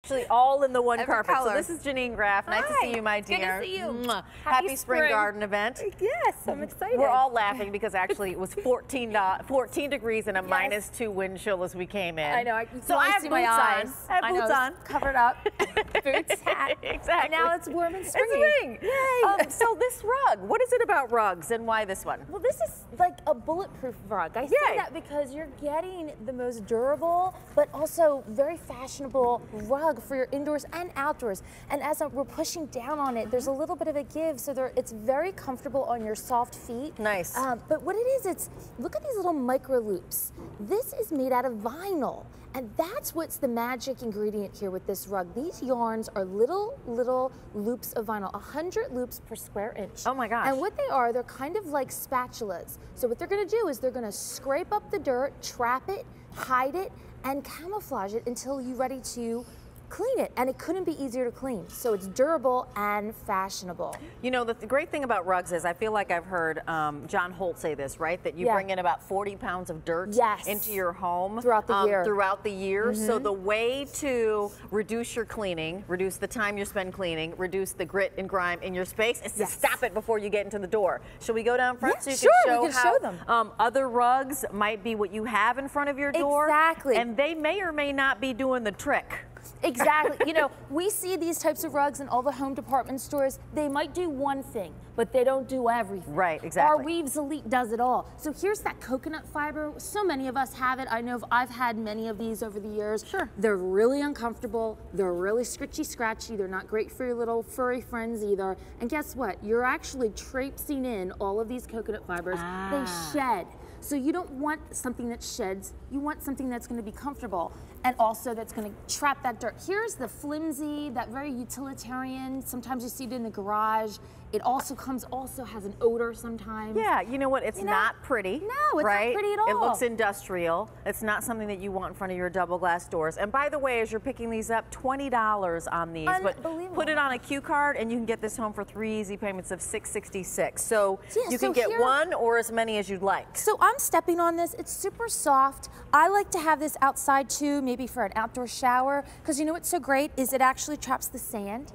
actually all in the one Every carpet. color. So this is Janine Graff. Nice to see you, my dear. Good to see you. Mwah. Happy Happy spring garden event. Yes, I'm excited. We're all laughing because actually it was 14 degrees and a -2 wind chill as we came in. I know. So I have boots on. I have boots on. Covered up. Boots, hat. Exactly. And now it's warm and springy. It's spring. Yay. So this rug, what is it about rugs and why this one? Well, this is like a bulletproof rug. I say that because you're getting the most durable, but also very fashionable rug for your indoors and outdoors. And as we're pushing down on it, there's a little bit of a give, so it's very comfortable on your soft feet. Nice. But what it is, look at these little micro loops. This is made out of vinyl. And that's what's the magic ingredient here with this rug. These yarns are little loops of vinyl, 100 loops per square inch. Oh my gosh. And what they are, they're kind of like spatulas. So what they're gonna do is they're gonna scrape up the dirt, trap it, hide it, and camouflage it until you're ready to clean it. And it couldn't be easier to clean. So it's durable and fashionable. You know, the great thing about rugs is I feel like I've heard John Holt say this, right? That you bring in about 40 pounds of dirt into your home throughout the year. So the way to reduce your cleaning, reduce the time you spend cleaning, reduce the grit and grime in your space is to stop it before you get into the door. Shall we go down front so you can show how other rugs might be what you have in front of your door? Exactly. And they may or may not be doing the trick. Exactly. You know, we see these types of rugs in all the home department stores. They might do one thing, but they don't do everything. Right, exactly. Our Weavz Elite does it all. So here's that coconut fiber. So many of us have it. I know I've had many of these over the years. Sure. They're really uncomfortable. They're really scritchy scratchy. They're not great for your little furry friends either. And guess what? You're actually traipsing in all of these coconut fibers. They shed. So you don't want something that sheds, you want something that's going to be comfortable and also that's going to trap that dirt. Here's the flimsy, that very utilitarian, sometimes you see it in the garage. It also has an odor sometimes. Yeah, you know what, it's not pretty. No, it's not pretty at all. It looks industrial. It's not something that you want in front of your double glass doors. And by the way, as you're picking these up, $20 on these. But put it on a Q card and you can get this home for 3 easy payments of $666. So you can get one or as many as you'd like. So I'm stepping on this. It's super soft. I like to have this outside too, maybe for an outdoor shower, because you know what's so great is it actually traps the sand.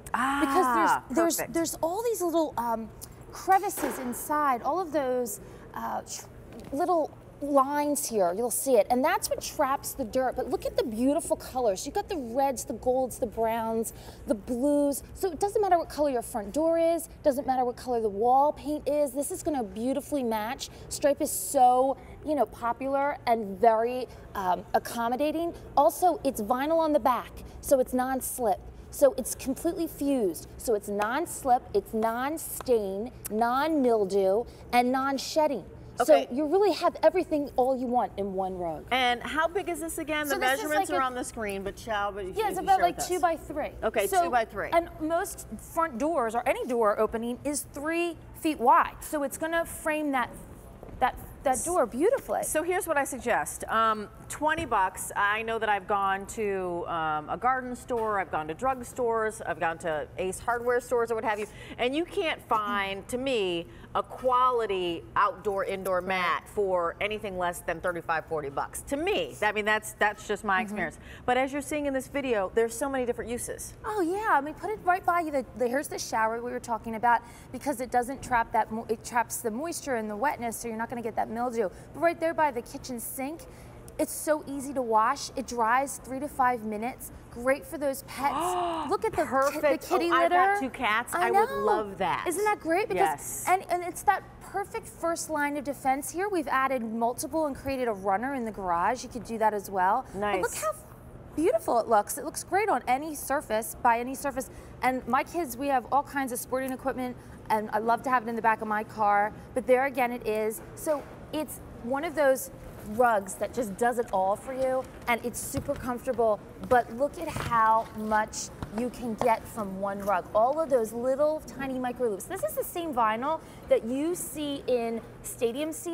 Because there's all these little crevices inside, all of those little lines here, you'll see it, and that's what traps the dirt. But look at the beautiful colors. You've got the reds, the golds, the browns, the blues. So it doesn't matter what color your front door is, doesn't matter what color the wall paint is, this is going to beautifully match. Stripe is so, you know, popular and very accommodating. Also, it's vinyl on the back, so it's non-slip. So it's completely fused. So it's non-slip, it's non-stain, non-mildew, and non-shedding. Okay. So you really have everything all you want in one rug. And how big is this again? The measurements are on the screen, but yeah, it's about like 2 by 3. Okay, so, 2 by 3. And most front doors or any door opening is 3 feet wide. So it's going to frame that door beautifully. So here's what I suggest. 20 bucks. I know that I've gone to a garden store, I've gone to drug stores, I've gone to Ace Hardware stores or what have you, and you can't find, to me, a quality outdoor-indoor mat for anything less than 35, 40 bucks. To me, I mean, that's just my experience. But as you're seeing in this video, there's so many different uses. Oh yeah, I mean, put it right by you. Here's the shower we were talking about, because it doesn't trap that, it traps the moisture and the wetness, so you're not gonna get that mildew. But right there by the kitchen sink, it's so easy to wash. It dries 3 to 5 minutes. Great for those pets. Look at the kitty litter. I've got 2 cats. I would love that. Isn't that great? Because, and it's that perfect first line of defense here. We've added multiple and created a runner in the garage. You could do that as well. Nice. But look how beautiful it looks. It looks great on any surface, by any surface. And my kids, we have all kinds of sporting equipment, and I love to have it in the back of my car. But there again it is. So it's one of those rugs that just does it all for you, and it's super comfortable. But look at how much you can get from one rug. All of those little tiny micro loops. This is the same vinyl that you see in stadium seating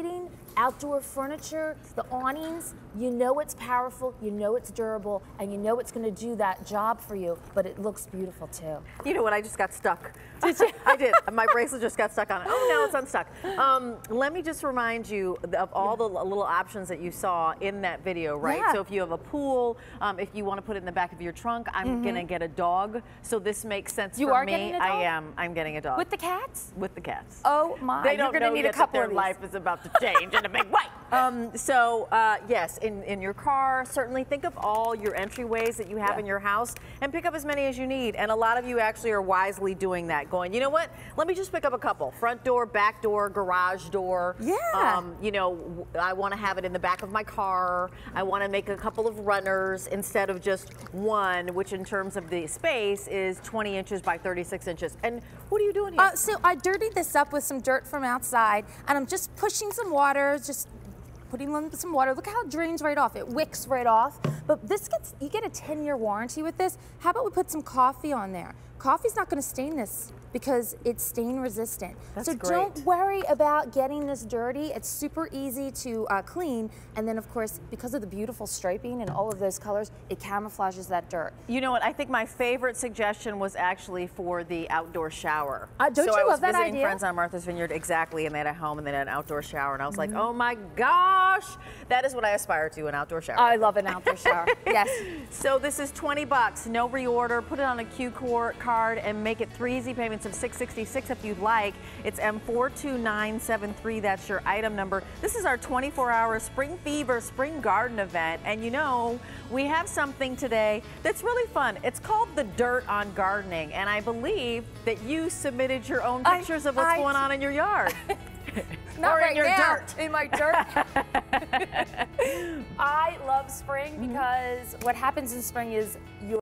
outdoor furniture, the awnings, you know it's powerful, you know it's durable, and you know it's going to do that job for you, but it looks beautiful too. You know what, I just got stuck. Did you? I did. My bracelet just got stuck on it. Oh, now it's unstuck. Let me just remind you of all the little options that you saw in that video, right? Yeah. So if you have a pool, if you want to put it in the back of your trunk, I'm going to get a dog, so this makes sense for me. You are getting a dog? I am. I'm getting a dog. With the cats? With the cats. Oh my, they don't you're going to need a couple their of these. life is about to change in a big way. Yes, in your car, certainly think of all your entryways that you have in your house and pick up as many as you need. And a lot of you actually are wisely doing that, going, you know what, let me just pick up a couple. Front door, back door, garage door. Yeah. You know, I want to have it in the back of my car. I want to make a couple of runners instead of just one, which in terms of the space is 20 inches by 36 inches. And what are you doing here? So I dirtied this up with some dirt from outside, and I'm just pushing some water, just putting in some water. Look how it drains right off. It wicks right off. But this you get a 10-year warranty with this. How about we put some coffee on there? Coffee's not going to stain this because it's stain resistant. That's so great. Don't worry about getting this dirty. It's super easy to clean. And then of course, because of the beautiful striping and all of those colors, it camouflages that dirt. You know what? I think my favorite suggestion was actually for the outdoor shower. Don't you love that idea? So I was visiting friends on Martha's Vineyard, exactly, and they had a home and they had an outdoor shower, and I was like, oh my gosh, that is what I aspire to, an outdoor shower. I love an outdoor shower. Yes. So this is 20 bucks, no reorder. Put it on a Q card and make it 3 easy payments of $666 if you'd like. It's M42973. That's your item number. This is our 24-hour Spring Fever Spring Garden event, and you know we have something today that's really fun. It's called the Dirt on Gardening, and I believe that you submitted your own pictures of what's going on in your yard. Not or right in your now. dirt. In my dirt. I love spring because what happens in spring is